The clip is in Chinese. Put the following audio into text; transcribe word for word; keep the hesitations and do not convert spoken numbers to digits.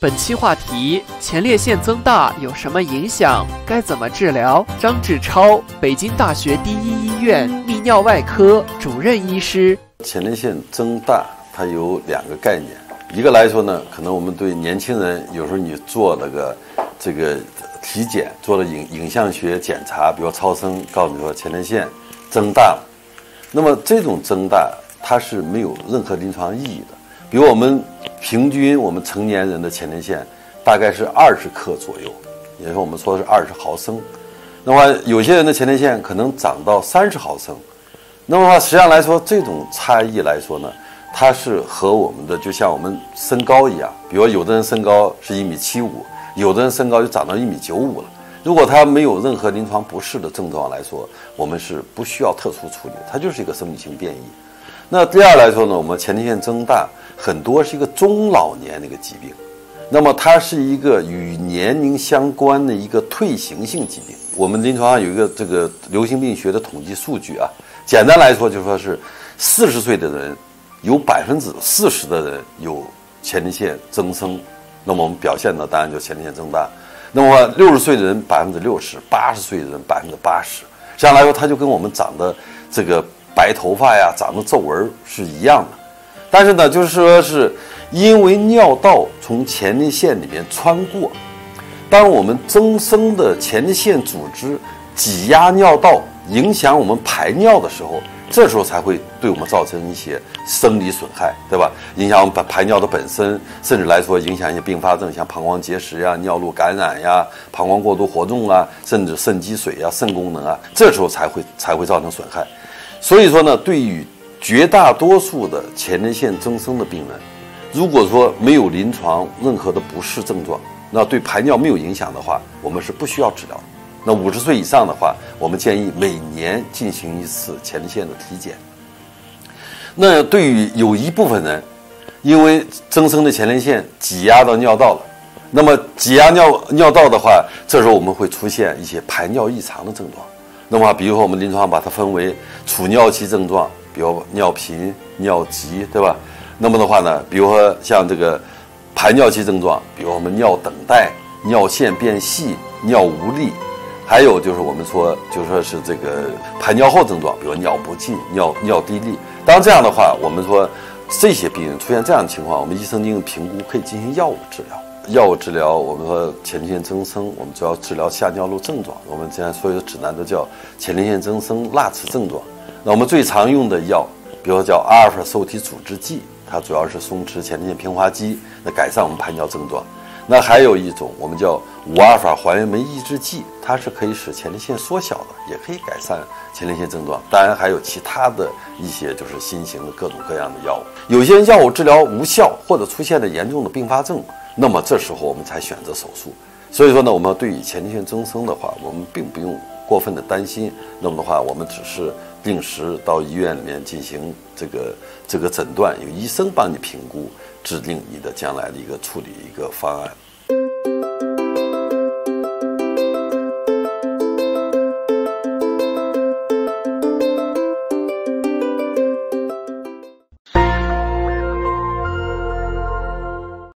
本期话题：前列腺增大有什么影响？该怎么治疗？张志超，北京大学第一医院泌尿外科主任医师。 前列腺增大它有两个概念，一个来说呢，可能我们对年轻人有时候你做了个这个体检，做了影影像学检查，比如超声告诉你说前列腺增大了，那么这种增大它是没有任何临床意义的。比如我们平均我们成年人的前列腺大概是二十克左右，也就是我们说是二十毫升。那么有些人的前列腺可能长到三十毫升。那么实际上来说，这种差异来说呢，它是和我们的就像我们身高一样，比如有的人身高是一米七五，有的人身高就长到一米九五了。如果他没有任何临床不适的症状来说，我们是不需要特殊处理，它就是一个生理性变异。那第二来说呢，我们前列腺增大很多是一个中老年的一个疾病，那么它是一个与年龄相关的一个退行性疾病。我们临床上有一个这个流行病学的统计数据啊，简单来说就说是四十岁的人有百分之四十的人有前列腺增生，那么我们表现的当然就前列腺增大。那么六十岁的人百分之六十，八十岁的人百分之八十，这样来说它就跟我们长的这个白头发呀、长的皱纹是一样的。但是呢，就是说是因为尿道从前列腺里面穿过，当我们增生的前列腺组织挤压尿道，影响我们排尿的时候，这时候才会对我们造成一些生理损害，对吧？影响我们排尿的本身，甚至来说影响一些并发症，像膀胱结石呀、尿路感染呀、膀胱过度活动啊，甚至肾积水呀、肾功能啊，这时候才会才会造成损害。所以说呢，对于绝大多数的前列腺增生的病人，如果说没有临床任何的不适症状，那对排尿没有影响的话，我们是不需要治疗的。那五十岁以上的话，我们建议每年进行一次前列腺的体检。那对于有一部分人，因为增生的前列腺挤压到尿道了，那么挤压尿尿道的话，这时候我们会出现一些排尿异常的症状。那么比如说我们临床把它分为储尿期症状，比如尿频、尿急，对吧？那么的话呢，比如说像这个排尿期症状，比如我们尿等待、尿线变细、尿无力，还有就是我们说就说是这个排尿后症状，比如尿不尽、尿尿滴沥。当然这样的话，我们说这些病人出现这样的情况，我们医生进行评估，可以进行药物治疗。药物治疗，我们说前列腺增生，我们主要治疗下尿路症状。我们现在所有的指南都叫前列腺增生拉扯症状。那我们最常用的药，比如叫阿尔法受体阻滞剂，它主要是松弛前列腺平滑肌，那改善我们排尿症状。那还有一种我们叫五阿尔法还原酶抑制剂，它是可以使前列腺缩小的，也可以改善前列腺症状。当然还有其他的一些就是新型的各种各样的药物。有些药物治疗无效或者出现了严重的并发症，那么这时候我们才选择手术。所以说呢，我们对于前列腺增生的话，我们并不用过分的担心。那么的话，我们只是定时到医院里面进行这个这个诊断，有医生帮你评估，制定你的将来的一个处理一个方案。